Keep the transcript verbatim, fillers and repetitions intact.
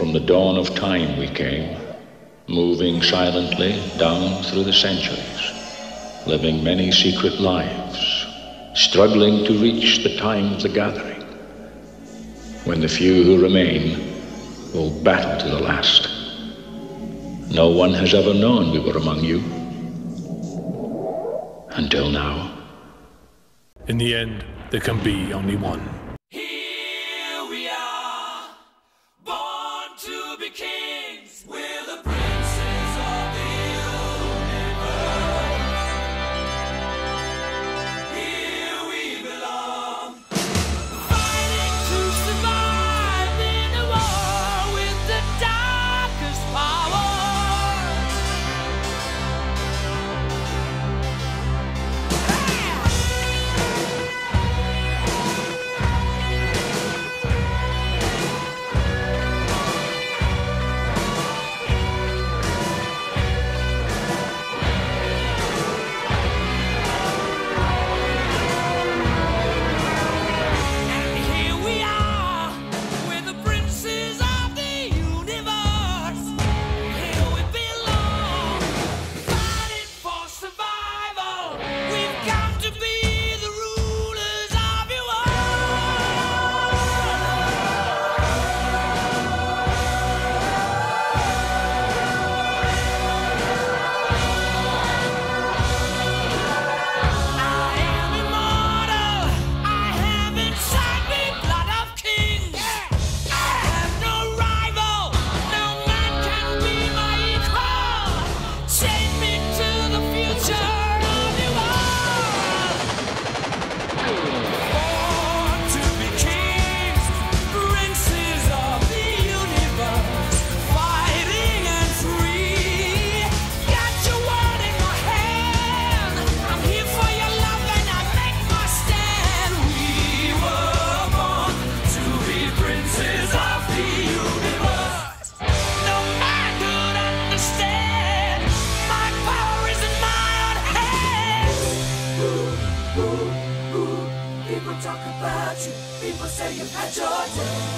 From the dawn of time we came, moving silently down through the centuries, living many secret lives, struggling to reach the time of the gathering, when the few who remain will battle to the last. No one has ever known we were among you, until now. In the end, there can be only one. Here we are, born to be kings. We're the princes of the universe. Here we belong, fighting to survive in a war with the darkest power. People talk about you, people say you've had your day.